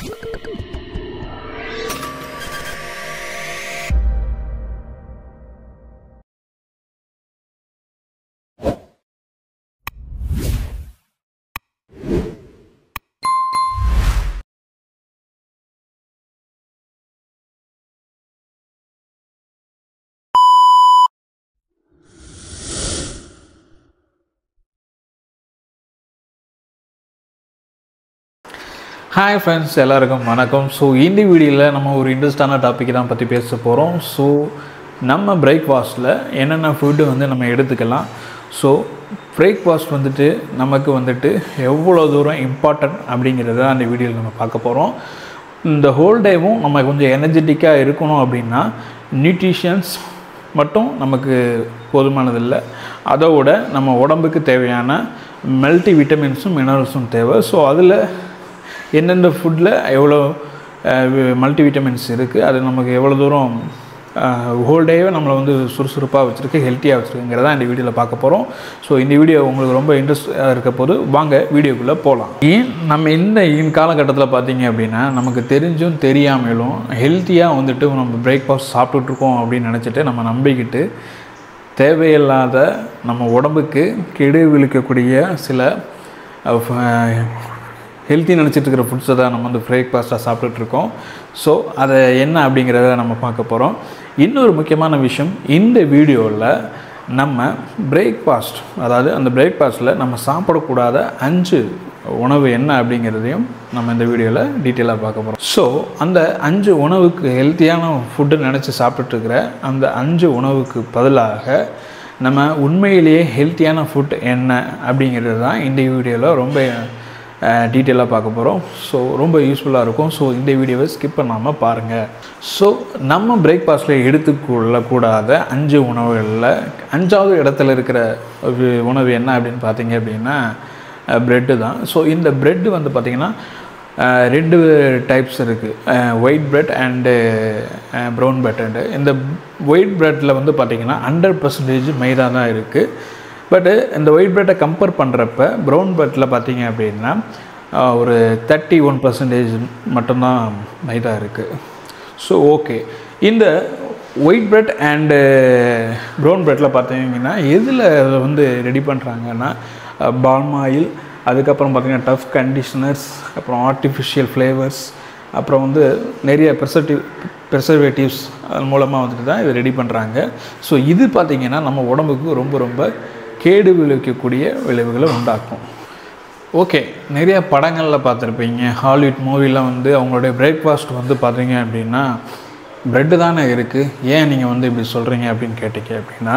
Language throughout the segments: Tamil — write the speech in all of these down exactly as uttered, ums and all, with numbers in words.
Hi friends, எல்லாருக்கும் வணக்கம். ஸோ இந்த வீடியோவில் நம்ம ஒரு இன்ட்ரெஸ்டான டாபிக் தான் பற்றி பேச போகிறோம். ஸோ நம்ம பிரேக்ஃபாஸ்ட்டில் என்னென்ன ஃபுட்டு வந்து நம்ம எடுத்துக்கலாம். ஸோ பிரேக்ஃபாஸ்ட் வந்துட்டு நமக்கு வந்துட்டு எவ்வளோ தூரம் இம்பார்ட்டன்ட் அப்படிங்கிறத அந்த வீடியோவில் நம்ம பார்க்க போகிறோம். இந்த ஹோல் டேவும் நம்ம கொஞ்சம் எனர்ஜெட்டிக்காக இருக்கணும் அப்படின்னா நியூட்ரிஷன்ஸ் மட்டும் நமக்கு போதுமானதில்லை, அதோட நம்ம உடம்புக்கு தேவையான மல்டி விட்டமின்ஸும் மினரல்ஸும் தேவை. ஸோ அதில் எந்தெந்த ஃபுட்டில் எவ்வளோ மல்டி விட்டமின்ஸ் இருக்குது, அது நமக்கு எவ்வளோ தூரம் ஹோல் டேவே நம்மளை வந்து சுறுசுறுப்பாக வச்சுருக்கு, ஹெல்த்தியாக வச்சுருக்குங்கிறத இந்த வீடியோவில் பார்க்க போகிறோம். ஸோ இந்த வீடியோ உங்களுக்கு ரொம்ப இன்ட்ரெஸ்டாக இருக்க போது வாங்க வீடியோக்குள்ளே போகலாம். ஏன் நம்ம இந்த காலகட்டத்தில் பார்த்தீங்க அப்படின்னா நமக்கு தெரிஞ்சும் தெரியாமலும் ஹெல்த்தியாக வந்துட்டு நம்ம பிரேக்ஃபாஸ்ட் சாப்பிட்டுட்ருக்கோம் அப்படின்னு நினச்சிட்டு நம்ம நம்பிக்கிட்டு தேவையில்லாத நம்ம உடம்புக்கு கெடு விழுக்கக்கூடிய சில ஹெல்த்தி நினச்சிட்டு இருக்கிற ஃபுட்ஸை தான் நம்ம வந்து பிரேக்ஃபாஸ்ட்டாக சாப்பிட்டுட்ருக்கோம். ஸோ அதை என்ன அப்படிங்கிறத நம்ம பார்க்க போகிறோம். இன்னொரு முக்கியமான விஷயம், இந்த வீடியோவில் நம்ம பிரேக்ஃபாஸ்ட், அதாவது அந்த பிரேக்ஃபாஸ்ட்டில் நம்ம சாப்பிடக்கூடாத அஞ்சு உணவு என்ன அப்படிங்கிறதையும் நம்ம இந்த வீடியோவில் டீட்டெயிலாக பார்க்க போகிறோம். ஸோ அந்த அஞ்சு உணவுக்கு ஹெல்த்தியான ஃபுட்டு நினச்சி சாப்பிட்டுட்ருக்கிற அந்த அஞ்சு உணவுக்கு பதிலாக நம்ம உண்மையிலேயே ஹெல்த்தியான ஃபுட் என்ன அப்படிங்கிறது தான் இந்த வீடியோவில் ரொம்ப டீட்டெயிலாக பார்க்க போகிறோம். ஸோ ரொம்ப யூஸ்ஃபுல்லாக இருக்கும். ஸோ இந்த வீடியோவை ஸ்கிப் பண்ணாமல் பாருங்கள். ஸோ நம்ம பிரேக்ஃபாஸ்ட்டில் எடுத்துக்கொள்ளக்கூடாத அஞ்சு உணவுகளில் அஞ்சாவது இடத்துல இருக்கிற உணவு என்ன அப்படின்னு பார்த்தீங்க அப்படின்னா ப்ரெட்டு தான். ஸோ இந்த ப்ரெட்டு வந்து பார்த்திங்கன்னா ரெண்டு டைப்ஸ் இருக்குது, white bread and brown bread. இந்த ஒயிட் ப்ரெட்டில் வந்து பார்த்திங்கன்னா ஹண்ட்ரட் பர்சன்டேஜ் மைதா தான் இருக்குது. பட்டு இந்த ஒயிட் ப்ரெட்டை கம்பேர் பண்ணுறப்ப ப்ரௌன் ப்ரெட்டில் பார்த்தீங்க அப்படின்னா ஒரு தேர்ட்டி ஒன் பர்சன்டேஜ் மட்டும்தான் மைதா இருக்குது. ஸோ ஓகே, இந்த ஒயிட் ப்ரெட் அண்டு ப்ரௌன் ப்ரெட்டில் பார்த்தீங்கன்னா எதில் வந்து ரெடி பண்ணுறாங்கன்னா பால்ம் ஆயில், அதுக்கப்புறம் பார்த்திங்கன்னா டஃப் கண்டிஷனர்ஸ், அப்புறம் ஆர்டிஃபிஷியல் ஃப்ளேவர்ஸ், அப்புறம் வந்து நிறைய ப்ரிசர்வேட்டிவ் ப்ரிசர்வேட்டிவ்ஸ் அதன் மூலமாக வந்துட்டு தான் இதை ரெடி பண்ணுறாங்க. ஸோ இது பார்த்திங்கன்னா நம்ம உடம்புக்கு ரொம்ப ரொம்ப கேடு விளைவிக்கக்கூடிய விளைவுகளை உண்டாக்கும். ஓகே, நிறைய படங்களில் பார்த்துருப்பீங்க, ஹாலிவுட் மூவிலாம் வந்து அவங்களுடைய பிரேக்ஃபாஸ்ட் வந்து பார்த்தீங்க அப்படின்னா ப்ரெட்டு தானே இருக்குது, ஏன் நீங்கள் வந்து இப்படி சொல்கிறீங்க அப்படின்னு கேட்டீங்க அப்படின்னா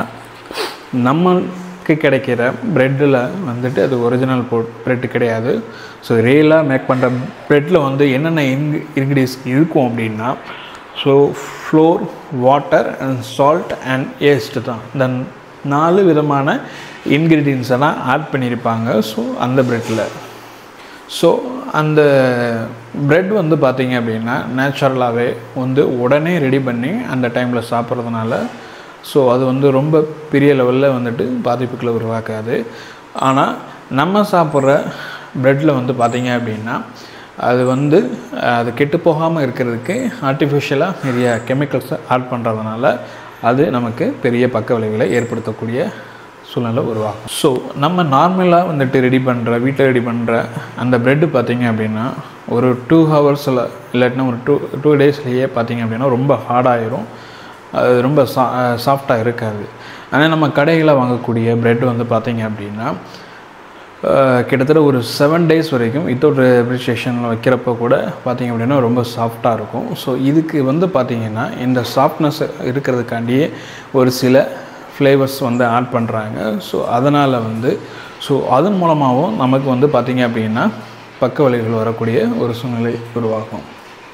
நமக்கு கிடைக்கிற ப்ரெட்டில் வந்துட்டு அது ஒரிஜினல் போ ப்ரெட்டு கிடையாது. ஸோ ரியலாக மேக் பண்ணுற ப்ரெட்டில் வந்து என்னென்ன இன்க் இன்க்ரீடியன்ஸ் இருக்கும் அப்படின்னா so flour, water and salt and yeast தான். இந்த நாலு விதமான இன்க்ரீடியன்ஸ் எல்லாம் ஆட் பண்ணியிருப்பாங்க ஸோ அந்த ப்ரெட்டில். ஸோ அந்த ப்ரெட் வந்து பார்த்திங்க அப்படின்னா நேச்சுரலாகவே வந்து உடனே ரெடி பண்ணி அந்த டைமில் சாப்பிட்றதுனால ஸோ அது வந்து ரொம்ப பெரிய லெவலில் வந்துட்டு பாதிப்புகளை உருவாக்காது. ஆனால் நம்ம சாப்பிட்ற ப்ரெட்டில் வந்து பார்த்திங்க அப்படின்னா அது வந்து அது கெட்டு போகாமல் இருக்கிறதுக்கு ஆர்டிஃபிஷியலாக நிறைய கெமிக்கல்ஸை ஆட் பண்ணுறதுனால அது நமக்கு பெரிய பக்க விளைவுகளை ஏற்படுத்தக்கூடிய சூழ்நிலை உருவாகும். ஸோ நம்ம நார்மலாக வந்துட்டு ரெடி பண்ணுற வீட்டில் ரெடி பண்ணுற அந்த ப்ரெட்டு பார்த்திங்க அப்படின்னா ஒரு டூ ஹவர்ஸில் இல்லாட்டினா ஒரு டூ டூ டேஸ்லேயே பார்த்திங்க அப்படின்னா ரொம்ப ஹார்டாகிடும், அது ரொம்ப சா சாஃப்டாக இருக்காது. ஆனால் நம்ம கடைகளில் வாங்கக்கூடிய ப்ரெட் வந்து பார்த்திங்க அப்படின்னா கிட்டத்தட்ட ஒரு செவன் டேஸ் வரைக்கும் வித்தவுட் ரெஃப்ரிஜரேஷனில் வைக்கிறப்ப கூட பார்த்திங்க அப்படின்னா ரொம்ப சாஃப்டாக இருக்கும். ஸோ இதுக்கு வந்து பார்த்திங்கன்னா இந்த சாஃப்ட்னஸ் இருக்கிறதுக்காண்டியே ஒரு சில ஃப்ளேவர்ஸ் வந்து ஆட் பண்ணுறாங்க. ஸோ அதனால் வந்து ஸோ அதன் மூலமாகவும் நமக்கு வந்து பார்த்திங்க அப்படின்னா பக்க விளைவுகள் வரக்கூடிய ஒரு சூழ்நிலை உருவாகும்.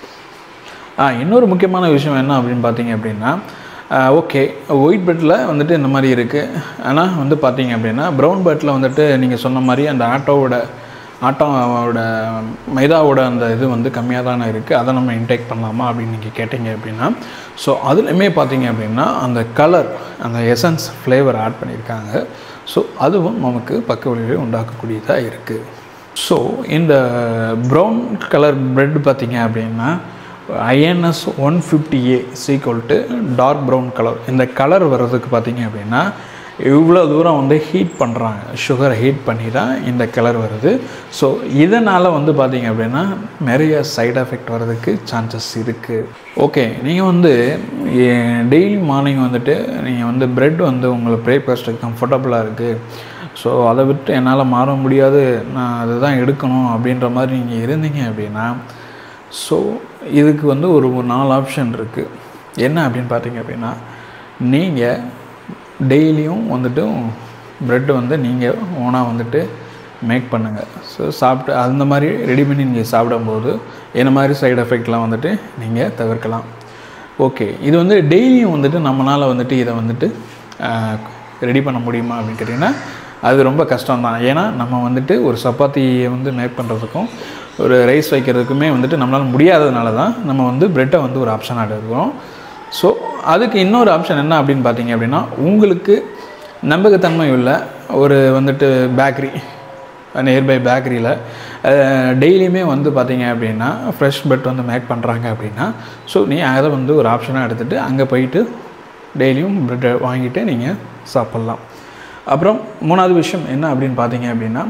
இன்னொரு முக்கியமான விஷயம் என்ன அப்படின்னு பார்த்திங்க அப்படின்னா ஓகே, ஒயிட் ப்ரெட்டில் வந்துட்டு இந்த மாதிரி இருக்குது, ஆனால் வந்து பார்த்திங்க அப்படின்னா ப்ரௌன் ப்ரெட்டில் வந்துட்டு நீங்கள் சொன்ன மாதிரி அந்த ஆட்டோவோட ஆட்டோவோட மைதாவோட அந்த இது வந்து கம்மியாக தானே இருக்குது, அதை நம்ம இன்டேக் பண்ணலாமா அப்படின்னு நீங்கள் கேட்டிங்க அப்படின்னா ஸோ அதுலேயுமே பார்த்திங்க அப்படின்னா அந்த கலர், அந்த எசன்ஸ் ஃப்ளேவர் ஆட் பண்ணியிருக்காங்க. ஸோ அதுவும் நமக்கு பக்க விளைவை உண்டாக்கக்கூடியதாக இருக்குது. ஸோ இந்த ப்ரௌன் கலர் பிரெட் பார்த்திங்க அப்படின்னா INS one fifty A is equal to dark brown colour. இந்த கலர் வர்றதுக்கு பார்த்திங்க அப்படின்னா இவ்வளோ தூரம் வந்து ஹீட் பண்ணுறாங்க, சுகரை ஹீட் பண்ணி தான் இந்த கலர் வருது. ஸோ இதனால் வந்து பார்த்திங்க அப்படின்னா நிறைய சைடு எஃபெக்ட் வர்றதுக்கு சான்சஸ் இருக்குது. ஓகே, நீங்கள் வந்து டெய்லி மார்னிங் வந்துட்டு நீங்கள் வந்து ப்ரெட் வந்து உங்களுக்கு பிரேக்ஃபாஸ்ட்டுக்கு கம்ஃபர்டபுளாக இருக்குது, ஸோ அதை விட்டு என்னால் மாற முடியாது, நான் அதுதான் எடுக்கணும் அப்படின்ற மாதிரி நீங்கள் இருந்தீங்க அப்படின்னா ஸோ இதுக்கு வந்து ஒரு நாலு ஆப்ஷன் இருக்குது. என்ன அப்படின்னு பார்த்தீங்க அப்படின்னா, நீங்கள் டெய்லியும் வந்துட்டு ப்ரெட்டு வந்து நீங்கள் ஓனாக வந்துட்டு மேக் பண்ணுங்கள். ஸோ சாப்பிட்டு அந்த மாதிரி ரெடி பண்ணி நீங்கள் சாப்பிடும்போது என்ன மாதிரி சைடு எஃபெக்ட்லாம் வந்துட்டு நீங்கள் தவிர்க்கலாம். ஓகே, இது வந்து டெய்லியும் வந்துட்டு நம்மளால் வந்துட்டு இதை வந்துட்டு ரெடி பண்ண முடியுமா அப்படின்னு கேட்டிங்கன்னா அது ரொம்ப கஷ்டம்தான். ஏன்னா நம்ம வந்துட்டு ஒரு சப்பாத்தியை வந்து மேக் பண்ணுறதுக்கும் ஒரு ரைஸ் வைக்கிறதுக்குமே வந்துட்டு நம்மளால் முடியாததுனால தான் நம்ம வந்து ப்ரெட்டை வந்து ஒரு ஆப்ஷனாக எடுக்கிறோம். ஸோ அதுக்கு இன்னொரு ஆப்ஷன் என்ன அப்படின்னு பார்த்தீங்க அப்படின்னா, உங்களுக்கு நம்பகத்தன்மை உள்ள ஒரு வந்துட்டு பேக்கரி, நியர்பை பேக்கரியில் டெய்லியுமே வந்து பார்த்திங்க அப்படின்னா ஃப்ரெஷ் ப்ரெட் வந்து மேக் பண்ணுறாங்க அப்படின்னா ஸோ நீ அதை வந்து ஒரு ஆப்ஷனாக எடுத்துகிட்டு அங்கே போயிட்டு டெய்லியும் ப்ரெட்டை வாங்கிட்டு நீங்கள் சாப்பிட்லாம். அப்புறம் மூணாவது விஷயம் என்ன அப்படின்னு பார்த்தீங்க அப்படின்னா,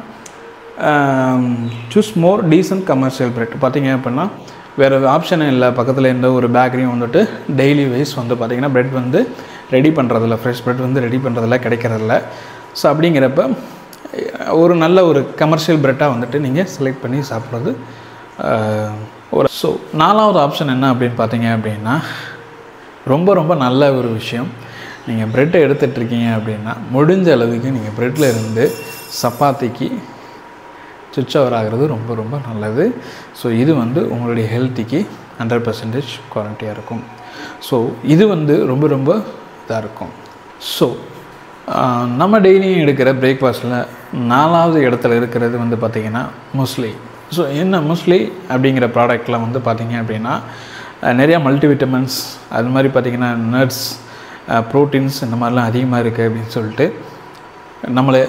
choose more decent commercial bread. பார்த்தீங்க அப்படின்னா வேறு ஆப்ஷனே இல்லை, பக்கத்தில் இருந்த ஒரு பேக்கரியும் வந்துட்டு டெய்லி வைஸ் வந்து பார்த்திங்கன்னா ப்ரெட் வந்து ரெடி பண்ணுறதில்ல, ஃப்ரெஷ் ப்ரெட் வந்து ரெடி பண்ணுறதில்ல, கிடைக்கிறதில்ல. ஸோ அப்படிங்கிறப்ப ஒரு நல்ல ஒரு கமர்ஷியல் ப்ரெட்டாக வந்துட்டு நீங்கள் செலக்ட் பண்ணி சாப்பிட்றது ஒரு. ஸோ நாலாவது ஆப்ஷன் என்ன அப்படின்னு பார்த்தீங்க அப்படின்னா, ரொம்ப ரொம்ப நல்ல ஒரு விஷயம். நீங்கள் ப்ரெட்டை எடுத்துகிட்ருக்கீங்க அப்படின்னா முடிஞ்ச அளவுக்கு நீங்கள் ப்ரெட்டில் இருந்து சப்பாத்திக்கு சுவிட்ச் ஓவர் ஆகிறது ரொம்ப ரொம்ப நல்லது. ஸோ இது வந்து உங்களுடைய ஹெல்த்திக்கு ஹண்ட்ரட் பர்சன்டேஜ் குவாரண்டியாக இருக்கும். ஸோ இது வந்து ரொம்ப ரொம்ப இதாக இருக்கும். ஸோ நம்ம டெய்லியும் எடுக்கிற பிரேக்ஃபாஸ்ட்டில் நாலாவது இடத்துல இருக்கிறது வந்து பார்த்திங்கன்னா முஸ்லி. ஸோ என்ன முஸ்லி அப்படிங்கிற ப்ராடக்டில் வந்து பார்த்திங்க அப்படின்னா நிறையா மல்டிவிட்டமின்ஸ், அது மாதிரி பார்த்திங்கன்னா நட்ஸ், ப்ரோட்டீன்ஸ் இந்த மாதிரிலாம் அதிகமாக இருக்குது அப்படின்னு சொல்லிட்டு நம்மளை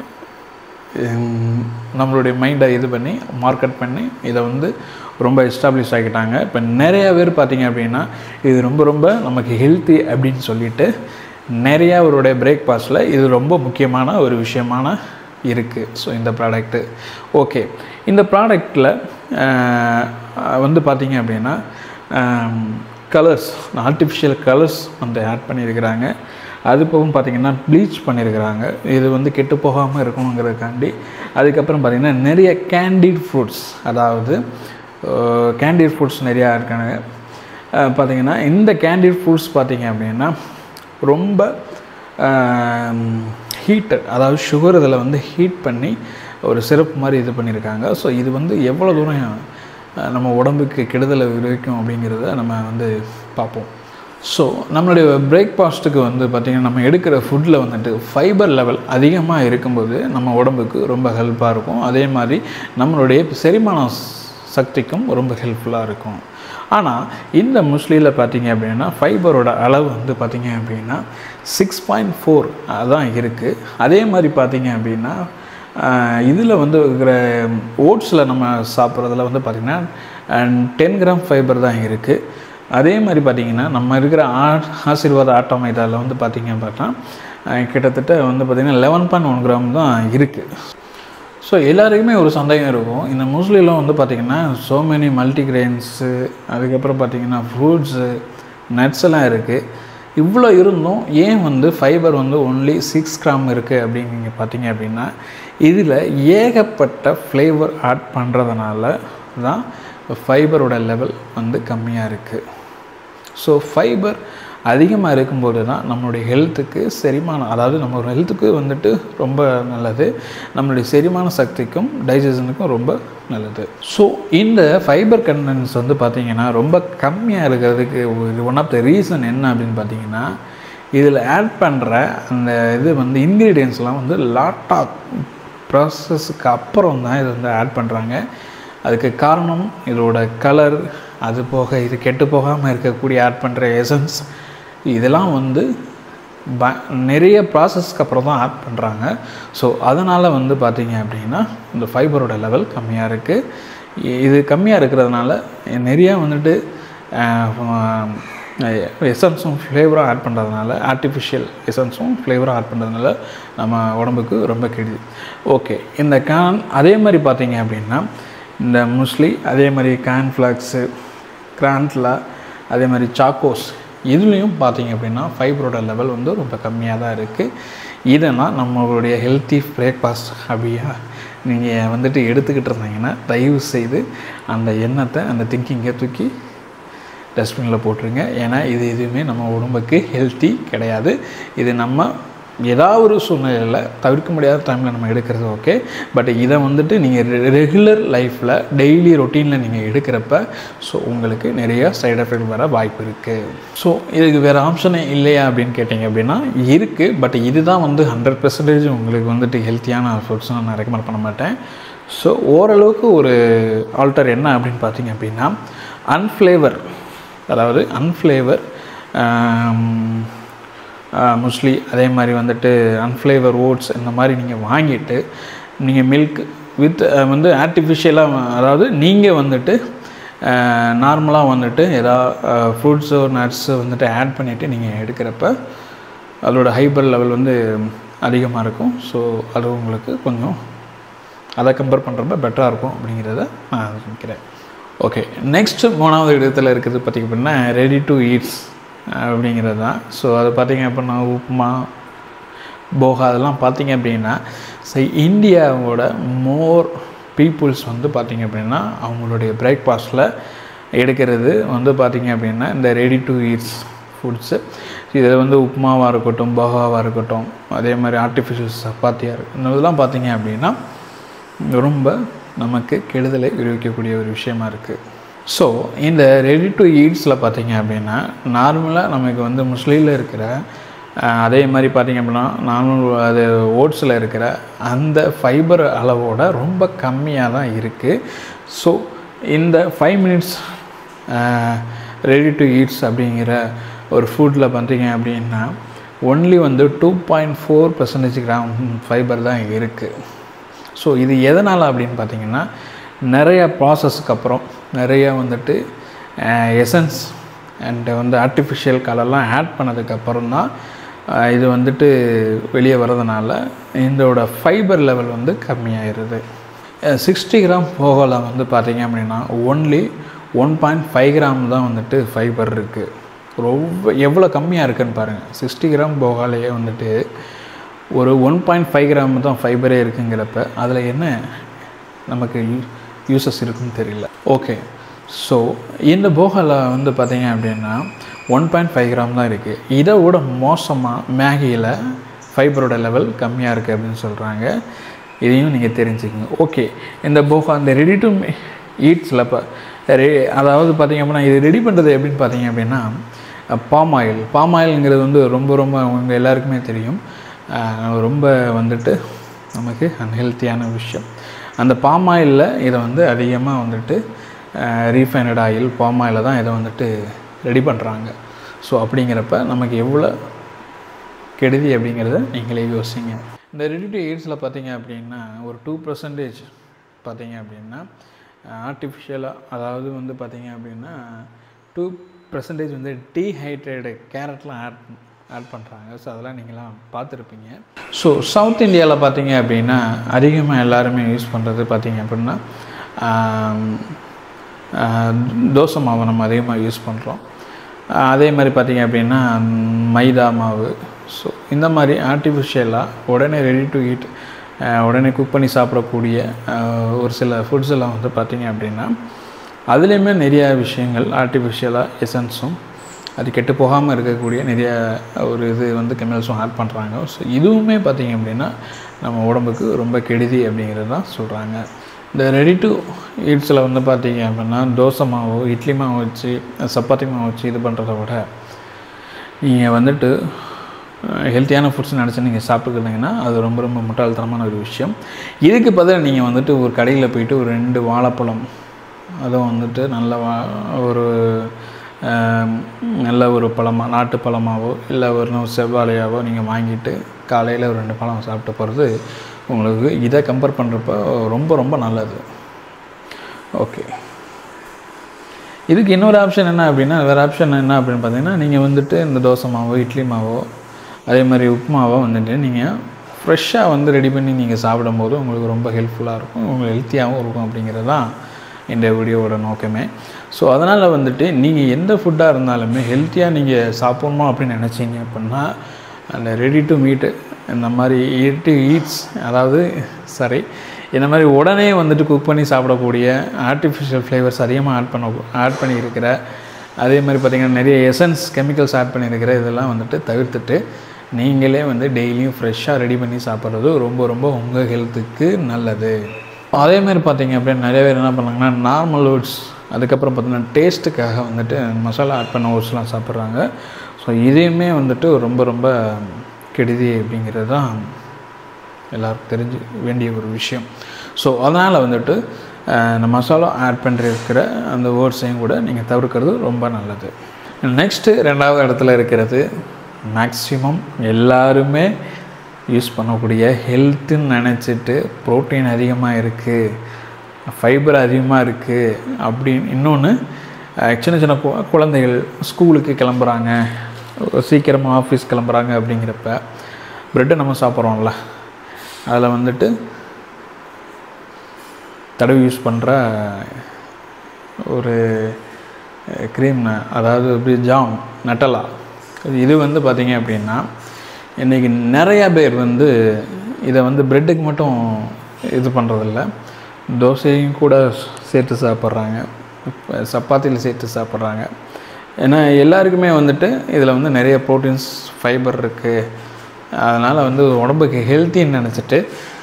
நம்மளுடைய மைண்டை இது பண்ணி மார்க்கெட் பண்ணி இதை வந்து ரொம்ப எஸ்டாப்ளிஷ் ஆகிட்டாங்க. இப்போ நிறையா பேர் பார்த்திங்க அப்படின்னா இது ரொம்ப ரொம்ப நமக்கு ஹெல்த்தி அப்படின்னு சொல்லிட்டு நிறையா அவருடைய பிரேக்ஃபாஸ்ட்டில் இது ரொம்ப முக்கியமான ஒரு விஷயமான இருக்குது. ஸோ இந்த ப்ராடக்ட்டு ஓகே, இந்த ப்ராடக்டில் வந்து பார்த்திங்க அப்படின்னா கலர்ஸ், ஆர்டிஃபிஷியல் கலர்ஸ் வந்து ஆட் பண்ணியிருக்கிறாங்க. அது போகும் பார்த்திங்கன்னா ப்ளீச் பண்ணியிருக்கிறாங்க, இது வந்து கெட்டு போகாமல் இருக்கணுங்கிறதுக்காண்டி. அதுக்கப்புறம் பார்த்திங்கன்னா நிறைய கேண்டிட் ஃப்ரூட்ஸ், அதாவது கேண்டிட் ஃப்ரூட்ஸ் நிறையா இருக்காங்க. பார்த்திங்கன்னா இந்த கேண்டிட் ஃப்ரூட்ஸ் பார்த்திங்க அப்படின்னா ரொம்ப ஹீட்டட், அதாவது சுகர் இதில் வந்து ஹீட் பண்ணி ஒரு சிரப் மாதிரி இது பண்ணியிருக்காங்க. ஸோ இது வந்து எவ்வளோ தூரம் நம்ம உடம்புக்கு கெடுதலை விளைவிக்கும் அப்படிங்கிறத நம்ம வந்து பார்ப்போம். ஸோ நம்மளுடைய பிரேக்ஃபாஸ்ட்டுக்கு வந்து பார்த்திங்கன்னா நம்ம எடுக்கிற ஃபுட்டில் வந்துட்டு ஃபைபர் லெவல் அதிகமாக இருக்கும்போது நம்ம உடம்புக்கு ரொம்ப ஹெல்ப்பாக இருக்கும். அதே மாதிரி நம்மளுடைய செரிமான சக்திக்கும் ரொம்ப ஹெல்ப்ஃபுல்லாக இருக்கும். ஆனால் இந்த முஸ்லியில் பார்த்திங்க அப்படின்னா ஃபைபரோட அளவு வந்து பார்த்திங்க அப்படின்னா சிக்ஸ் பாயிண்ட் ஃபோர் அதான் இருக்குது. அதே மாதிரி பார்த்திங்க அப்படின்னா இதில் வந்து இருக்கிற ஓட்ஸில் நம்ம சாப்பிட்றதுல வந்து பார்த்திங்கன்னா டென் கிராம் ஃபைபர் தான் இருக்குது. அதே மாதிரி பார்த்திங்கன்னா நம்ம இருக்கிற ஆ ஆசீர்வாத ஆட்டா மைதாவில் வந்து பார்த்திங்க பார்த்தா கிட்டத்தட்ட வந்து பார்த்திங்கன்னா லெவன் பாயிண்ட் ஒன் கிராம் தான் இருக்குது. ஸோ எல்லாருக்குமே ஒரு சந்தேகம் இருக்கும், இந்த முஸ்லிலாம் வந்து பார்த்திங்கன்னா ஸோ மெனி மல்டிகிரெயின்ஸு, அதுக்கப்புறம் பார்த்திங்கன்னா ஃப்ரூட்ஸு, நட்ஸ் எல்லாம் இருக்குது. இவ்வளோ இருந்தும் ஏன் வந்து ஃபைபர் வந்து ஒன்லி சிக்ஸ் கிராம் இருக்குது அப்படின்னு நீங்கள் பார்த்தீங்க அப்படின்னா இதில் ஏகப்பட்ட ஃப்ளேவர் ஆட் பண்ணுறதுனால தான் ஃபைபரோட லெவல் வந்து கம்மியாக இருக்குது. ஸோ ஃபைபர் அதிகமாக இருக்கும்போது தான் நம்மளுடைய ஹெல்த்துக்கு செரிமானம், அதாவது நம்ம ஹெல்த்துக்கு வந்துட்டு ரொம்ப நல்லது, நம்மளுடைய செரிமான சக்திக்கும் டைஜஷனுக்கும் ரொம்ப நல்லது. ஸோ இந்த ஃபைபர் கண்டென்ட்ஸ் வந்து பார்த்திங்கன்னா ரொம்ப கம்மியாக இருக்கிறதுக்கு ஒன் ஆஃப் த ரீசன் என்ன அப்படின்னு பார்த்தீங்கன்னா இதில் ஆட் பண்ணுற அந்த இது வந்து இன்க்ரீடியன்ஸ்லாம் வந்து லாட் ஆஃப் ப்ராசஸ்க்கு அப்புறம் தான் இது வந்து ஆட் பண்ணுறாங்க. அதுக்கு காரணம் இதோட கலர், அது போக இது கெட்டு போகாமல் இருக்கக்கூடிய ஆட் பண்ணுற எசன்ஸ், இதெல்லாம் வந்து ப நிறைய ப்ராசஸ்க்கு அப்புறம் தான் ஆட் பண்ணுறாங்க. ஸோ அதனால் வந்து பார்த்திங்க அப்படின்னா இந்த ஃபைபரோட லெவல் கம்மியாக இருக்குது. இது கம்மியாக இருக்கிறதுனால நிறையா வந்துட்டு எசன்ஸும் ஃப்ளேவரும் ஆட் பண்ணுறதுனால, ஆர்டிஃபிஷியல் எசன்ஸும் ஃப்ளேவரும் ஆட் பண்ணுறதுனால நம்ம உடம்புக்கு ரொம்ப கெடுதி. ஓகே, இந்த கான் அதே மாதிரி பார்த்திங்க அப்படின்னா இந்த முஸ்லி, அதே மாதிரி கார்ன்ஃப்ளாக்ஸு, கிராண்ட்லா, அதே மாதிரி சாக்கோஸ், இதுலேயும் பார்த்திங்க அப்படின்னா ஃபைபரோட லெவல் வந்து ரொம்ப கம்மியாக தான் இருக்குது. இதெல்லாம் நம்மளுடைய ஹெல்த்தி பிரேக்ஃபாஸ்ட் அப்படியா நீங்கள் வந்துட்டு எடுத்துக்கிட்டு இருந்தீங்கன்னா தயவு செய்து அந்த எண்ணத்தை, அந்த திங்கிங்கை தூக்கி டஸ்ட்பினில் போட்டுருங்க. ஏன்னா இது எதுவுமே நம்ம உடம்புக்கு ஹெல்த்தி கிடையாது. இது நம்ம ஏதாவது ஒரு சூழ்நிலையில் தவிர்க்க முடியாத டைமில் நம்ம எடுக்கிறது ஓகே. பட் இதை வந்துட்டு நீங்கள் ரெகுலர் லைஃப்பில் டெய்லி ரொட்டீனில் நீங்கள் எடுக்கிறப்ப ஸோ உங்களுக்கு நிறைய சைடு எஃபெக்ட் வர வாய்ப்பு இருக்குது. ஸோ இதுக்கு வேறு ஆப்ஷனே இல்லையா அப்படின்னு கேட்டிங்க அப்படின்னா இருக்குது. பட் இதுதான் வந்து ஹண்ட்ரட் பர்சன்டேஜ் உங்களுக்கு வந்துட்டு ஹெல்த்தியான ஃபுட்ஸ் நான் ரெக்கமெண்ட் பண்ண மாட்டேன். ஸோ ஓரளவுக்கு ஒரு ஆல்டர் என்ன அப்படின்னு பார்த்தீங்க அப்படின்னா அன்ஃப்ளேவர், அதாவது அன்ஃப்ளேவர் முஸ்லி, அதே மாதிரி வந்துட்டு அன்ஃப்ளேவர் ஓட்ஸ், இந்த மாதிரி நீங்கள் வாங்கிட்டு நீங்கள் மில்க் வித் வந்து ஆர்டிஃபிஷியலாக, அதாவது நீங்கள் வந்துட்டு நார்மலாக வந்துட்டு ஏதாவது ஃப்ரூட்ஸோ நட்ஸோ வந்துட்டு ஆட் பண்ணிவிட்டு நீங்கள் எடுக்கிறப்ப அதோட ஹைபர் லெவல் வந்து அதிகமாக இருக்கும். ஸோ அது உங்களுக்கு கொஞ்சம் அதை கம்பேர் பண்ணுறப்ப பெட்டராக இருக்கும் அப்படிங்கிறத நான் நினைக்கிறேன். ஓகே, நெக்ஸ்ட்டு மூணாவது இடத்துல இருக்கிறது பார்த்திங்க அப்படின்னா ரெடி டு ஈட்ஸ் அப்படிங்கிறது தான். ஸோ அது பார்த்திங்க அப்படின்னா உப்புமா, போகா, அதெல்லாம் பார்த்திங்க அப்படின்னா ஸோ இந்தியாவோட மோர் பீப்புள்ஸ் வந்து பார்த்திங்க அப்படின்னா அவங்களுடைய பிரேக்ஃபாஸ்ட்டில் எடுக்கிறது வந்து பார்த்திங்க அப்படின்னா இந்த ரெடி டு ஈட்ஸ் ஃபுட்ஸு. இதில் வந்து உப்புமாவாக இருக்கட்டும், போகாவாக இருக்கட்டும், அதே மாதிரி ஆர்டிஃபிஷியல் சப்பாத்தியாக இருக்கும், இந்த இதெல்லாம் பார்த்திங்க அப்படின்னா ரொம்ப நமக்கு கெடுதலை விளைவிக்கக்கூடிய ஒரு விஷயமா இருக்குது. ஸோ இந்த ரெடி டு ஈட்ஸில் பார்த்திங்க அப்படின்னா நார்மலாக நமக்கு வந்து முஸ்லீமில் இருக்கிற அதே மாதிரி பார்த்திங்க அப்படின்னா நார்மல் அது ஓட்ஸில் இருக்கிற அந்த ஃபைபர் அளவோட ரொம்ப கம்மியாக தான் இருக்குது. ஸோ இந்த five minutes ready to eats அப்படிங்கிற ஒரு ஃபுட்டில் பார்த்திங்க அப்படின்னா ஒன்லி வந்து two point four percentage gram fibre தான் இருக்குது. ஸோ இது எதனால் அப்படின்னு பார்த்திங்கன்னா நிறைய ப்ராசஸ்க்கு அப்புறம் நிறைய வந்துட்டு எசன்ஸ் அண்டு வந்து ஆர்டிஃபிஷியல் கலர்லாம் ஆட் பண்ணதுக்கப்புறம் தான் இது வந்துட்டு வெளியே வர்றதுனால இதோட ஃபைபர் லெவல் வந்து கம்மியாகிடுது. சிக்ஸ்டி கிராம் போகல வந்து பார்த்திங்க அப்படின்னா only one point five gram தான் வந்துட்டு ஃபைபர் இருக்குது. ரொம்ப எவ்வளோ கம்மியாக இருக்குதுன்னு பாருங்கள். சிக்ஸ்டி கிராம் போகாலேயே வந்துட்டு ஒரு ஒன் பாயிண்ட் ஃபைவ் கிராம் தான் ஃபைபரே இருக்குங்கிறப்ப அதில் என்ன நமக்கு யூசஸ் இருக்குன்னு தெரியல. ஓகே, ஸோ இந்த போகாவில் வந்து பார்த்திங்க அப்படின்னா ஒன் பாயிண்ட் ஃபைவ் கிராம் தான் இருக்குது. இதை விட மோசமாக மேகியில் ஃபைபரோட லெவல் கம்மியாக இருக்குது அப்படின்னு சொல்கிறாங்க. இதையும் நீங்கள் தெரிஞ்சுக்கங்க. ஓகே, இந்த போகா இந்த ரெடி டு ஈட்ஸில் இப்போ ரெ அதாவது பார்த்திங்க அப்படின்னா இது ரெடி பண்ணுறது எப்படின்னு பார்த்திங்க அப்படின்னா பாம் ஆயில். பாம் ஆயிலுங்கிறது வந்து ரொம்ப ரொம்ப அவங்க எல்லாருக்குமே தெரியும், ரொம்ப வந்துட்டு நமக்கு அன்ஹெல்த்தியான விஷயம். அந்த பாம் ஆயிலில் இதை வந்து அதிகமாக வந்துட்டு ரீஃபைனட் ஆயில், பாம் ஆயிலில் தான் இதை வந்துட்டு ரெடி பண்ணுறாங்க. ஸோ அப்படிங்கிறப்ப நமக்கு எவ்வளோ கெடுதி அப்படிங்கிறத நீங்களே யோசிங்க. இந்த ரெடி டு ஈட்ஸில் பார்த்திங்க அப்படின்னா ஒரு டூ பர்சன்டேஜ் பார்த்திங்க அப்படின்னா ஆர்டிஃபிஷியலாக, அதாவது வந்து பார்த்திங்க அப்படின்னா டூ பர்சன்டேஜ் வந்து டீஹைட்ரேடு கேரட்லாம் ஆட் ஆட் பண்ணுறாங்க. ஸோ அதெல்லாம் நீங்களாம் பார்த்துருப்பீங்க. ஸோ சவுத் இந்தியாவில் பார்த்திங்க அப்படின்னா அதிகமாக எல்லாருமே யூஸ் பண்ணுறது பார்த்திங்க அப்படின்னா தோசை மாவை நம்ம அதிகமாக யூஸ் பண்ணுறோம். அதே மாதிரி பார்த்திங்க அப்படின்னா மைதா மாவு. ஸோ இந்த மாதிரி ஆர்டிஃபிஷியலாக உடனே ரெடி டு ஈட், உடனே குக் பண்ணி சாப்பிடக்கூடிய ஒரு சில ஃபுட்ஸ் எல்லாம் வந்து பார்த்திங்க அப்படின்னா அதுலேயுமே நிறையா விஷயங்கள் ஆர்டிஃபிஷியலாக எசன்ஸும் அது கெட்டு போகாமல் இருக்கக்கூடிய நிறைய ஒரு இது வந்து கெமிக்கல்ஸும் ஆட் பண்ணுறாங்க. ஸோ இதுவுமே பார்த்திங்க அப்படின்னா நம்ம உடம்புக்கு ரொம்ப கெடுதி அப்படிங்கிறது தான் சொல்கிறாங்க. இந்த ரெடி டு ஈட்ஸில் வந்து பார்த்திங்க அப்படின்னா தோசை மாவு, இட்லி மாவு வச்சு, சப்பாத்தி மாவு வச்சு இது பண்ணுறத விட நீங்கள் வந்துட்டு ஹெல்த்தியான ஃபுட்ஸ் நினச்சி நீங்கள் சாப்பிட்டுக்கிறீங்கன்னா அது ரொம்ப ரொம்ப முட்டாள்தனமான ஒரு விஷயம். இதுக்கு பதிலாக நீங்கள் வந்துட்டு ஒரு கடையில் போயிட்டு ஒரு ரெண்டு வாழைப்பழம், அதுவும் வந்துட்டு நல்ல வா ஒரு நல்ல ஒரு பழமாக நாட்டு பழமாவோ இல்லை ஒரு செவ்வாழையாவோ நீங்கள் வாங்கிட்டு காலையில் ஒரு ரெண்டு பழம் சாப்பிட்டு போகிறது உங்களுக்கு இதை கம்பேர் பண்ணுறப்ப ரொம்ப ரொம்ப நல்லது. ஓகே, இதுக்கு இன்னொரு ஆப்ஷன் என்ன அப்படின்னா, வேறு ஆப்ஷன் என்ன அப்படின்னு பார்த்தீங்கன்னா, நீங்கள் வந்துட்டு இந்த தோசை மாவோ இட்லி மாவோ அதே மாதிரி உப்புமாவோ வந்துட்டு நீங்கள் ஃப்ரெஷ்ஷாக வந்து ரெடி பண்ணி நீங்கள் சாப்பிடும்போது உங்களுக்கு ரொம்ப ஹெல்ப்ஃபுல்லாக இருக்கும், உங்களுக்கு ஹெல்த்தியாகவும் இருக்கும் அப்படிங்கிறது தான் இந்த வீடியோவோட நோக்கமே. ஸோ அதனால் வந்துட்டு நீங்கள் எந்த ஃபுட்டாக இருந்தாலுமே ஹெல்த்தியாக நீங்கள் சாப்பிட்ணும் அப்படின்னு நினச்சிங்க அப்படின்னா அந்த ரெடி டு மீட்டு இந்த மாதிரி ஈட்டு ஈட்ஸ் அதாவது சரி இந்த மாதிரி உடனே வந்துட்டு குக் பண்ணி சாப்பிடக்கூடிய ஆர்டிஃபிஷியல் ஃப்ளேவர்ஸ் அதிகமாக ஆட் பண்ண ஆட் பண்ணியிருக்கிற அதே மாதிரி பார்த்திங்கன்னா நிறைய எசன்ஸ் கெமிக்கல்ஸ் ஆட் பண்ணியிருக்கிற இதெல்லாம் வந்துட்டு தவிர்த்துட்டு நீங்களே வந்து டெய்லியும் ஃப்ரெஷ்ஷாக ரெடி பண்ணி சாப்பிட்றது ரொம்ப ரொம்ப உங்கள் ஹெல்த்துக்கு நல்லது. அதேமாதிரி பார்த்திங்க அப்படின்னா நிறைய பேர் என்ன பண்ணாங்கன்னா நார்மல் ஓட்ஸ் அதுக்கப்புறம் பார்த்திங்கன்னா டேஸ்ட்டுக்காக வந்துட்டு மசாலா ஆட் பண்ண ஓட்ஸ்லாம் சாப்பிட்றாங்க. ஸோ இதையுமே வந்துட்டு ரொம்ப ரொம்ப கெடுதி அப்படிங்கிறது தான் எல்லாருக்கும் தெரிஞ்சு வேண்டிய ஒரு விஷயம். ஸோ அதனால் வந்துட்டு இந்த மசாலா ஆட் பண்ணிருக்கிற அந்த ஓட்ஸையும் கூட நீங்கள் தவிர்க்கிறது ரொம்ப நல்லது. நெக்ஸ்ட்டு ரெண்டாவது இடத்துல இருக்கிறது மேக்ஸிமம் எல்லாருமே யூஸ் பண்ணக்கூடிய ஹெல்த்துன்னு நினச்சிட்டு ப்ரோட்டீன் அதிகமாக இருக்குது ஃபைபர் அதிகமாக இருக்குது அப்படின்னு இன்னொன்று சின்ன சின்ன குழந்தைகள் ஸ்கூலுக்கு கிளம்புறாங்க சீக்கிரமாக ஆஃபீஸ் கிளம்புறாங்க அப்படிங்கிறப்ப ப்ரெட்டை நம்ம சாப்பிட்றோம்ல அதில் வந்துட்டு தடவை யூஸ் பண்ணுற ஒரு க்ரீம் அதாவது அப்படி ஜாம் நட்டலா இது வந்து பார்த்திங்க அப்படின்னா இன்றைக்கி நிறையா பேர் வந்து இதை வந்து ப்ரெட்டுக்கு மட்டும் இது பண்ணுறதில்ல, தோசையும் கூட சேர்த்து சாப்பிட்றாங்க, சப்பாத்தியில் சேர்த்து சாப்பிட்றாங்க. ஏன்னா எல்லாருக்குமே வந்துட்டு இதில் வந்து நிறைய ப்ரோட்டீன்ஸ் ஃபைபர் இருக்குது, அதனால் வந்து உடம்புக்கு ஹெல்த்தின்னு நினச்சிட்டு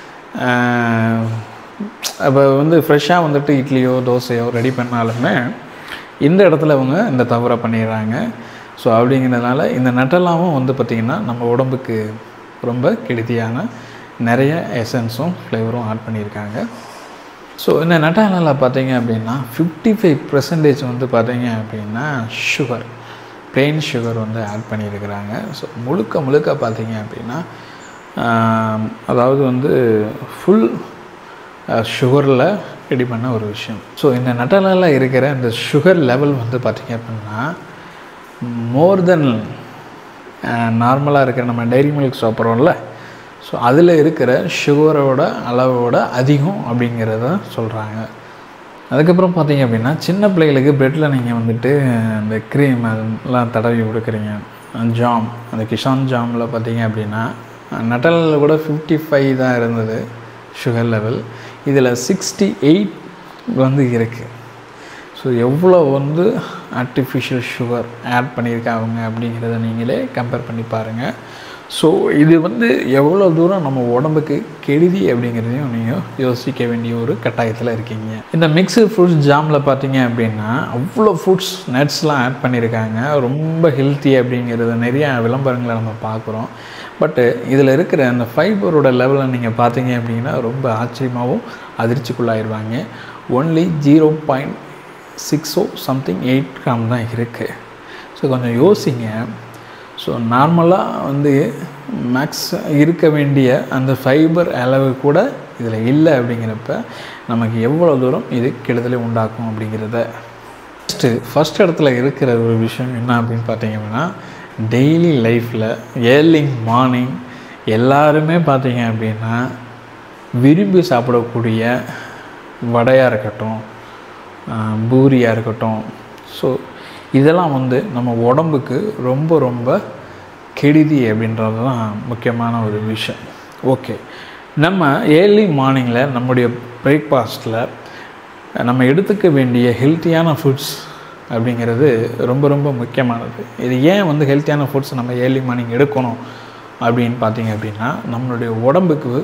அப்போ வந்து ஃப்ரெஷ்ஷாக வந்துட்டு இட்லியோ தோசையோ ரெடி பண்ணாலுமே இந்த இடத்துல அவங்க இந்த தவறை பண்ணிடுறாங்க. ஸோ அப்படிங்கிறதுனால இந்த நட்டலாவும் வந்து பார்த்திங்கன்னா நம்ம உடம்புக்கு ரொம்ப கெடுதியான நிறைய எசன்ஸும் ஃப்ளேவரும் ஆட் பண்ணியிருக்காங்க. ஸோ இந்த நட்டாலாவில் பார்த்திங்க அப்படின்னா ஃபிஃப்டி ஃபைவ் பர்சன்டேஜ் வந்து பார்த்திங்க அப்படின்னா சுகர் பிளெயின் சுகர் வந்து ஆட் பண்ணியிருக்கிறாங்க. ஸோ முழுக்க முழுக்க பார்த்திங்க அப்படின்னா அதாவது வந்து ஃபுல் சுகரில் ரெடி பண்ண ஒரு விஷயம். ஸோ இந்த நட்டலாவில் இருக்கிற இந்த சுகர் லெவல் வந்து பார்த்திங்க அப்படின்னா மோர் தென் நார்மலாக இருக்கிற நம்ம டைரி மில்க் சாப்பிட்றோம்ல, ஸோ அதில் இருக்கிற சுகரோட அளவோட அதிகம் அப்படிங்கிறத சொல்கிறாங்க. அதுக்கப்புறம் பார்த்திங்க அப்படின்னா சின்ன பிள்ளைகளுக்கு ப்ரெட்டில் நீங்கள் வந்துட்டு இந்த க்ரீம் அதெல்லாம் தடவி கொடுக்குறீங்க, ஜாம் அந்த கிஷான் ஜாமில் பார்த்திங்க அப்படின்னா நட்டலில் கூட ஃபிஃப்டி ஃபைவ் தான் இருந்தது சுகர் லெவல், இதில் சிக்ஸ்டி எயிட் வந்து இருக்குது. ஸோ எவ்வளோ வந்து ஆர்டிஃபிஷியல் சுகர் ஆட் பண்ணியிருக்காங்க அப்படிங்கிறத நீங்களே கம்பேர் பண்ணி பாருங்கள். ஸோ இது வந்து எவ்வளோ தூரம் நம்ம உடம்புக்கு கெடுதி அப்படிங்கிறதையும் நீங்கள் யோசிக்க வேண்டிய ஒரு கட்டாயத்தில் இருக்கீங்க. இந்த மிக்ஸ்டு ஃப்ரூட்ஸ் ஜாமில் பார்த்தீங்க அப்படின்னா அவ்வளோ ஃப்ரூட்ஸ் நட்ஸ்லாம் ஆட் பண்ணியிருக்காங்க, ரொம்ப ஹெல்த்தி அப்படிங்கிறத நிறையா விளம்பரங்களை நம்ம பார்க்குறோம். பட்டு இதில் இருக்கிற அந்த ஃபைபரோட லெவலை நீங்கள் பார்த்தீங்க அப்படின்னா ரொம்ப ஆச்சரியமாகவும் அதிர்ச்சிக்குள்ளாயிருவாங்க. Only zero point six or something eight gram தான் இருக்குது. ஸோ கொஞ்சம் யோசிங்க. ஸோ நார்மலாக வந்து மேக்ஸ் இருக்க வேண்டிய அந்த ஃபைபர் அளவு கூட இதில் இல்லை அப்படிங்கிறப்ப நமக்கு எவ்வளோ தூரம் இது கெடுதலை உண்டாக்கும் அப்படிங்கிறத. ஃபஸ்ட்டு ஃபஸ்ட் இடத்துல இருக்கிற ஒரு விஷயம் என்ன அப்படின்னு பார்த்தீங்கன்னா டெய்லி லைஃப்பில் ஏர்லி மார்னிங் எல்லாருமே பார்த்தீங்க அப்படின்னா விரும்பி சாப்பிடக்கூடிய வடையாக இருக்கட்டும் பூரியாக இருக்கட்டும், ஸோ இதெல்லாம் வந்து நம்ம உடம்புக்கு ரொம்ப ரொம்ப கெடுதி அப்படின்றது தான் முக்கியமான ஒரு விஷயம். ஓகே, நம்ம ஏர்லி மார்னிங்கில் நம்முடைய பிரேக்ஃபாஸ்ட்டில் நம்ம எடுத்துக்க வேண்டிய ஹெல்த்தியான ஃபுட்ஸ் அப்படிங்கிறது ரொம்ப ரொம்ப முக்கியமானது. இது ஏன் வந்து ஹெல்த்தியான ஃபுட்ஸ் நம்ம ஏர்லி மார்னிங் எடுக்கணும் அப்படின்னு பார்த்தீங்க அப்படின்னா நம்மளுடைய உடம்புக்கு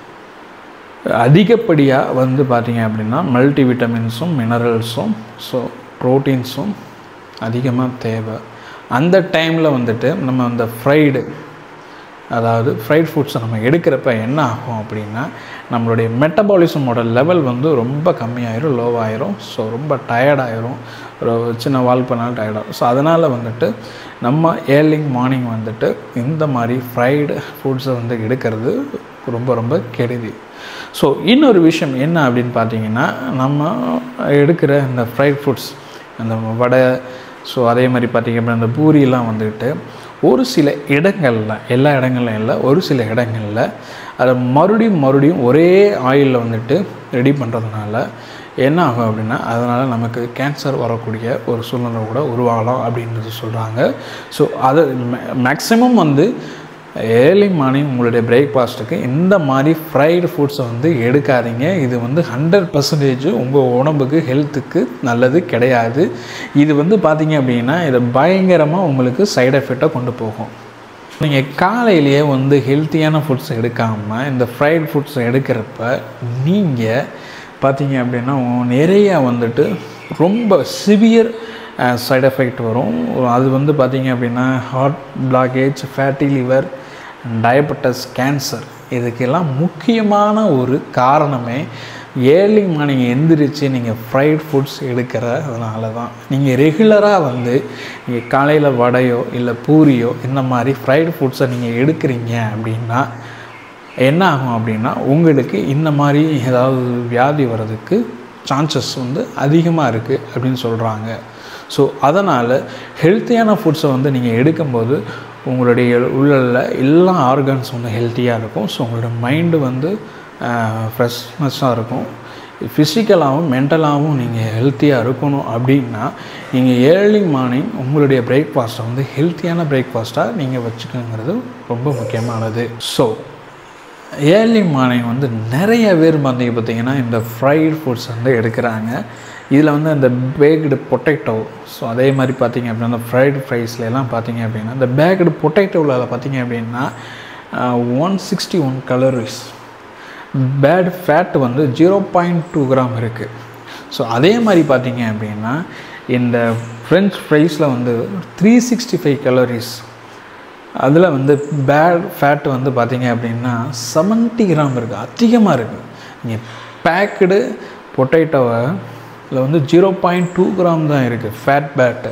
அதிகப்படியாக வந்து பார்த்திங்க அப்படின்னா மல்டி விட்டமின்ஸும் மினரல்ஸும் ஸோ ப்ரோட்டீன்ஸும் அதிகமாக தேவை. அந்த டைமில் வந்துட்டு நம்ம அந்த ஃப்ரைடு அதாவது ஃப்ரைட் ஃபுட்ஸை நம்ம எடுக்கிறப்ப என்ன ஆகும் அப்படின்னா நம்மளுடைய மெட்டபாலிசமோட லெவல் வந்து ரொம்ப கம்மியாயிரும், லோவாயிரும். ஸோ ரொம்ப டயர்டாயிரும், ஒரு சின்ன வால் பண்ணாலும் டயர்டாகும். ஸோ அதனால் வந்துட்டு நம்ம ஏர்லி மார்னிங் வந்துட்டு இந்த மாதிரி ஃப்ரைடு ஃபுட்ஸை வந்து எடுக்கிறது ரொம்ப ரொம்ப கெடுதி. ஸோ இன்னொரு விஷயம் என்ன அப்படின்னு பார்த்தீங்கன்னா, நம்ம எடுக்கிற இந்த ஃப்ரைட் ஃபுட்ஸ், அந்த வடை, ஸோ அதே மாதிரி பார்த்திங்க அப்படின்னா இந்த பூரியெலாம் வந்துட்டு ஒரு சில இடங்களில், எல்லா இடங்கள்லையும் இல்லை, ஒரு சில இடங்களில் அதை மறுபடியும் மறுபடியும் ஒரே ஆயிலில் வந்துட்டு ரெடி பண்ணுறதுனால என்ன ஆகும் அப்படின்னா, அதனால் நமக்கு கேன்சர் வரக்கூடிய ஒரு சூழ்நிலை கூட உருவாகலாம் அப்படின்றது சொல்கிறாங்க. ஸோ அது மேக்ஸிமம் வந்து ஏர்லி மார்னிங் உங்களுடைய பிரேக்ஃபாஸ்ட்டுக்கு இந்த மாதிரி ஃப்ரைடு ஃபுட்ஸை வந்து எடுக்காதீங்க. இது வந்து ஹண்ட்ரட் பர்சன்டேஜ் உங்கள் உடம்புக்கு ஹெல்த்துக்கு நல்லது கிடையாது. இது வந்து பார்த்திங்க அப்படின்னா இது பயங்கரமாக உங்களுக்கு சைடு எஃபெக்டாக கொண்டு போகும். நீங்கள் காலையிலேயே வந்து ஹெல்த்தியான ஃபுட்ஸ் எடுக்காமல் இந்த ஃப்ரைடு ஃபுட்ஸை எடுக்கிறப்ப நீங்கள் பார்த்திங்க அப்படின்னா நிறையா வந்துட்டு ரொம்ப சிவியர் சைடு எஃபெக்ட் வரும். அது வந்து பார்த்திங்க அப்படின்னா heart blockage, fatty liver, diabetes, cancer, இதுக்கெல்லாம் முக்கியமான ஒரு காரணமே ஏர்லி மார்னிங் எந்திரிச்சு நீங்கள் ஃப்ரைட் ஃபுட்ஸ் எடுக்கிறதுனால தான். நீங்கள் ரெகுலராக வந்து நீங்கள் காலையில் வடையோ இல்லை பூரியோ இந்த மாதிரி ஃப்ரைடு ஃபுட்ஸை நீங்கள் எடுக்கிறீங்க அப்படின்னா என்ன ஆகும் அப்படின்னா உங்களுக்கு இந்த மாதிரி ஏதாவது வியாதி வர்றதுக்கு சான்சஸ் வந்து அதிகமாக இருக்குது அப்படின்னு சொல்கிறாங்க. ஸோ அதனால் ஹெல்த்தியான ஃபுட்ஸை வந்து நீங்கள் எடுக்கும்போது உங்களுடைய உள்ள எல்லா ஆர்கன்ஸ் வந்து ஹெல்த்தியாக இருக்கும். ஸோ உங்களோட மைண்டு வந்து ஃப்ரெஷ்னஸ்ஸாக இருக்கும். ஃபிசிக்கலாகவும் மென்டலாகவும் நீங்கள் ஹெல்த்தியாக இருக்கணும் அப்படின்னா நீங்கள் ஏர்லி மார்னிங் உங்களுடைய பிரேக்ஃபாஸ்ட்டை வந்து ஹெல்த்தியான பிரேக்ஃபாஸ்ட்டாக நீங்கள் வச்சுக்கணுங்கிறது ரொம்ப முக்கியமானது. ஸோ ஏர்லி மார்னிங் வந்து நிறைய பேர் பார்த்தீங்க பார்த்திங்கன்னா இந்த ஃப்ரைட் ஃபுட்ஸ் வந்து எடுக்கிறாங்க. இதில் வந்து அந்த பேக்டு பொட்டேட்டோ, ஸோ அதே மாதிரி பார்த்திங்க அப்படின்னா அந்த ஃப்ரைடு ஃப்ரைஸ்லாம் பார்த்திங்க அப்படின்னா இந்த பேக்டு பொட்டேட்டோவில் அதை பார்த்திங்க அப்படின்னா one sixty one calories, bad fat வந்து ஜீரோ பாயிண்ட் டூ கிராம் இருக்குது. ஸோ அதே மாதிரி பார்த்திங்க அப்படின்னா இந்த ஃப்ரெஞ்ச் ஃப்ரைஸில் வந்து த்ரீ சிக்ஸ்டி ஃபைவ் கலோரிஸ், அதில் வந்து பேட் ஃபேட் வந்து பார்த்திங்க அப்படின்னா செவன்ட்டி கிராம் இருக்குது, அதிகமாக இருக்குது. நீங்கள் பேக்கடு பொட்டேட்டோவை இதில் வந்து ஜீரோ பாயிண்ட் டூ கிராம் தான் இருக்குது ஃபேட் பேட்டு,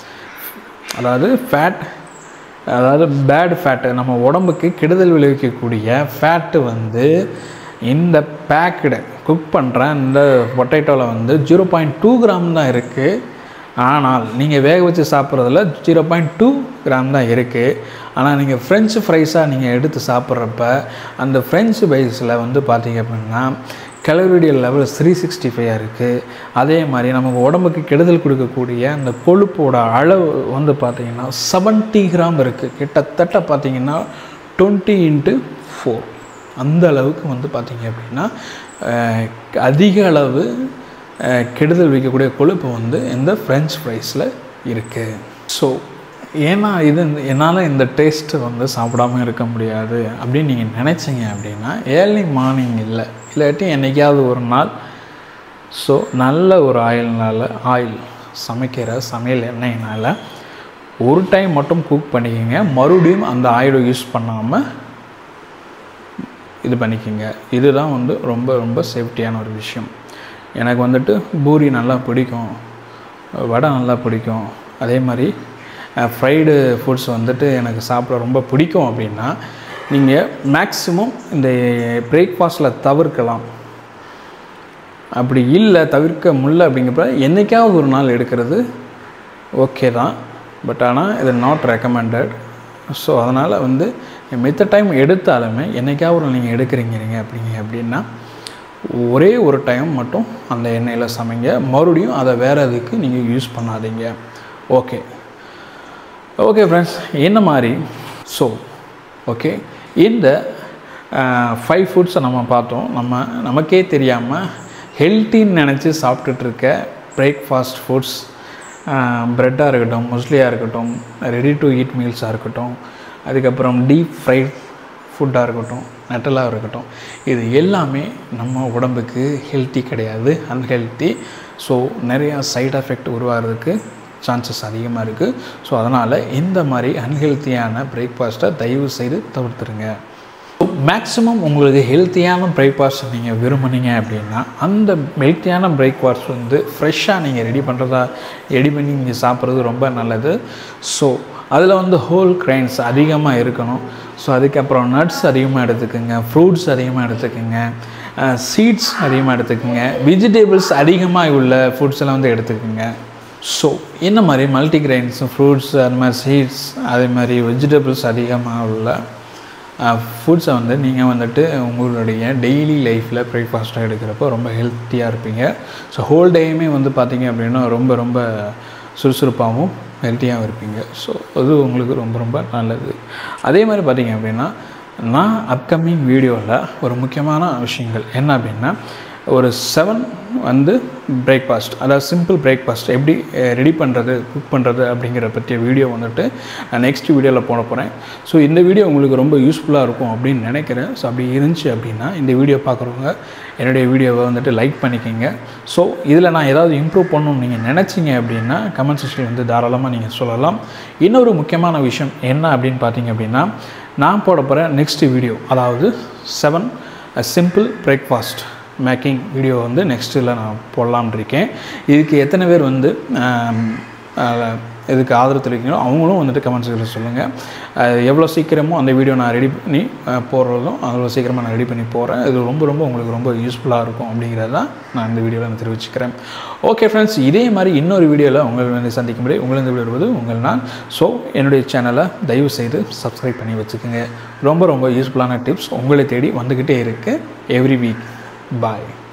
அதாவது ஃபேட், அதாவது பேட் ஃபேட்டு, நம்ம உடம்புக்கு கெடுதல் விளைவிக்கக்கூடிய ஃபேட்டு வந்து இந்த பேக்கடு குக் பண்ணுற இந்த பொட்டேட்டோவில் வந்து ஜீரோ பாயிண்ட் டூ கிராம் தான் இருக்குது. ஆனால் நீங்கள் வேக வச்சு சாப்பிட்றதுல ஜீரோ பாயிண்ட் டூ கிராம் தான் இருக்குது. ஆனால் நீங்கள் ஃப்ரெஞ்சு ஃப்ரைஸாக நீங்கள் எடுத்து சாப்பிட்றப்ப அந்த ஃப்ரெஞ்சு ஃப்ரைஸில் வந்து பார்த்திங்க அப்படின்னா கலோரி லெவல் த்ரீ சிக்ஸ்டி ஃபைவாக இருக்குது. அதே மாதிரி நமக்கு உடம்புக்கு கெடுதல் கொடுக்கக்கூடிய அந்த கொழுப்போட அளவு வந்து பார்த்திங்கன்னா செவன்ட்டி கிராம் இருக்குது. கிட்டத்தட்ட பார்த்திங்கன்னா டுவெண்ட்டி இன்ட்டு ஃபோர் அந்த அளவுக்கு வந்து பார்த்திங்க அப்படின்னா அதிக அளவு கெடுதல் வைக்கக்கூடிய கொழுப்பு வந்து இந்த ஃப்ரெஞ்ச் ஃப்ரைஸில் இருக்குது. ஸோ ஏன்னா இது என்னால் இந்த டேஸ்ட்டு வந்து சாப்பிடாமல் இருக்க முடியாது அப்படின்னு நீங்கள் நினச்சிங்க அப்படின்னா ஏர்லி மார்னிங் இல்லை, இல்லாட்டி என்றைக்காவது ஒரு நாள் ஸோ நல்ல ஒரு ஆயில்னால், ஆயில் சமைக்கிற சமையல் எண்ணெயினால் ஒரு டைம் மட்டும் குக் பண்ணிக்கோங்க. மறுபடியும் அந்த ஆயிலை யூஸ் பண்ணாமல் இது பண்ணிக்கோங்க. இதுதான் வந்து ரொம்ப ரொம்ப சேஃப்டியான ஒரு விஷயம். எனக்கு வந்துட்டு பூரி நல்லா பிடிக்கும், வடை நல்லா பிடிக்கும், அதே மாதிரி ஃப்ரைடு ஃபுட்ஸ் வந்துட்டு எனக்கு சாப்பிட ரொம்ப பிடிக்கும் அப்படின்னா நீங்கள் மேக்ஸிமம் இந்த பிரேக்ஃபாஸ்ட்டில் தவிர்க்கலாம். அப்படி இல்லை தவிர்க்க முடியல அப்படிங்கிறப்ப என்றைக்காவது ஒரு நாள் எடுக்கிறது ஓகே தான், பட் ஆனால் இது நாட் ரெக்கமெண்டட். ஸோ அதனால் வந்து மித்த டைம் எடுத்தாலுமே என்றைக்காவது நீங்கள் எடுக்கிறீங்க அப்படிங்க அப்படின்னா ஒரே ஒரு டைம் மட்டும் அந்த எண்ணெயில் சமைங்க, மறுபடியும் அதை வேறு எதுக்கு நீங்கள் யூஸ் பண்ணாதீங்க. ஓகே ஓகே ஃப்ரெண்ட்ஸ், என்ன மாதிரி ஸோ ஓகே இந்த ஃபைவ் ஃபுட்ஸை நம்ம பார்த்தோம். நம்ம நமக்கே தெரியாமல் ஹெல்த்தின்னு நினச்சி சாப்பிட்டுட்ருக்க பிரேக்ஃபாஸ்ட் ஃபுட்ஸ், ப்ரெட்டாக இருக்கட்டும், முஸ்லியாக இருக்கட்டும், ரெடி டு ஈட் மீல்ஸாக இருக்கட்டும், அதுக்கப்புறம் டீப் ஃப்ரைட் ஃபுட்டாக இருக்கட்டும், நட்டலாக இருக்கட்டும், இது எல்லாமே நம்ம உடம்புக்கு ஹெல்த்தி கிடையாது, அன்ஹெல்த்தி. ஸோ நிறையா சைட் எஃபெக்ட் உருவாகிறதுக்கு சான்சஸ் அதிகமாக இருக்குது. ஸோ அதனால் இந்த மாதிரி அன்ஹெல்த்தியான பிரேக்ஃபாஸ்ட்டை தயவு செய்து தவிர்த்துருங்க. மேக்ஸிமம் உங்களுக்கு ஹெல்த்தியான பிரேக்ஃபாஸ்ட் நீங்கள் விரும்புனீங்க அப்படின்னா அந்த ஹெல்த்தியான பிரேக்ஃபாஸ்ட் வந்து ஃப்ரெஷ்ஷாக நீங்கள் ரெடி பண்ணுறதா ரெடி பண்ணி நீங்கள் சாப்பிட்றது ரொம்ப நல்லது. ஸோ அதில் வந்து ஹோல் கிரைன்ஸ் அதிகமாக இருக்கணும். ஸோ அதுக்கப்புறம் நட்ஸ் அதிகமாக எடுத்துக்கோங்க, ஃப்ரூட்ஸ் அதிகமாக எடுத்துக்கோங்க, சீட்ஸ் அதிகமாக எடுத்துக்கோங்க, வெஜிடபிள்ஸ் அதிகமாக உள்ள ஃபுட்ஸ் எல்லாம் வந்து எடுத்துக்கோங்க. ஸோ இந்த மாதிரி மல்டிகிரெயின்ஸ், ஃப்ரூட்ஸ், அது மாதிரி சீட்ஸ், அதே மாதிரி வெஜிடபிள்ஸ் அதிகமாக உள்ள ஃபுட்ஸை வந்து நீங்கள் வந்துட்டு உங்களுடைய டெய்லி லைஃப்பில் பிரேக்ஃபாஸ்ட்டாக எடுக்கிறப்போ ரொம்ப ஹெல்த்தியாக இருப்பீங்க. ஸோ ஹோல் டேயுமே வந்து பார்த்திங்க அப்படின்னா ரொம்ப ரொம்ப சுறுசுறுப்பாகவும் ஹெல்த்தியாகவும் இருப்பீங்க. ஸோ அது உங்களுக்கு ரொம்ப ரொம்ப நல்லது. அதே மாதிரி பார்த்திங்க அப்படின்னா நான் அப்கமிங் வீடியோவில் ஒரு முக்கியமான விஷயங்கள் என்ன அப்படின்னா ஒரு செவன் வந்து பிரேக்ஃபாஸ்ட், அதாவது சிம்பிள் பிரேக்ஃபாஸ்ட் எப்படி ரெடி பண்ணுறது, குக் பண்ணுறது அப்படிங்கிற பற்றிய வீடியோ வந்துட்டு நான் நெக்ஸ்ட் வீடியோவில் போட போகிறேன். ஸோ இந்த வீடியோ உங்களுக்கு ரொம்ப யூஸ்ஃபுல்லாக இருக்கும் அப்படின்னு நினைக்கிறேன். ஸோ அப்படி இருந்துச்சு அப்படின்னா இந்த வீடியோ பார்க்குறவங்க என்னுடைய வீடியோவை வந்துட்டு லைக் பண்ணிக்கிங்க. ஸோ இதில் நான் ஏதாவது இம்ப்ரூவ் பண்ணணும்னு நீங்கள் நினச்சிங்க அப்படின்னா கமெண்ட் செக்ஷனில் வந்து தாராளமாக நீங்கள் சொல்லலாம். இன்னொரு முக்கியமான விஷயம் என்ன அப்படின்னு பார்த்தீங்க அப்படின்னா நான் போட போகிற நெக்ஸ்ட் வீடியோ, அதாவது seven simple breakfast making video வந்து நெக்ஸ்ட்டில் நான் போடலாம்னு இருக்கேன். இதுக்கு எத்தனை பேர் வந்து இதுக்கு ஆதரவு தெரிவிக்கணும் அவங்களும் வந்துட்டு கமெண்ட் செக்ஷனில் சொல்லுங்கள். எவ்வளோ சீக்கிரமோ அந்த வீடியோ நான் ரெடி பண்ணி போடுறதும் அவ்வளோ சீக்கிரமாக நான் ரெடி பண்ணி போகிறேன். இது ரொம்ப ரொம்ப உங்களுக்கு ரொம்ப யூஸ்ஃபுல்லாக இருக்கும் அப்படிங்கிறதான் நான் இந்த வீடியோவில் நான் தெரிவிச்சுக்கிறேன். ஓகே ஃப்ரெண்ட்ஸ், இதே மாதிரி இன்னொரு வீடியோவில் உங்களை வந்து சந்திக்கும் முறை உங்களை இந்த வருவது உங்கள் நான். ஸோ என்னுடைய சேனலை தயவு செய்து சப்ஸ்கிரைப் பண்ணி வச்சுக்கோங்க. ரொம்ப ரொம்ப யூஸ்ஃபுல்லான டிப்ஸ் உங்களை தேடி வந்துக்கிட்டே இருக்குது எவ்ரி வீக். Bye.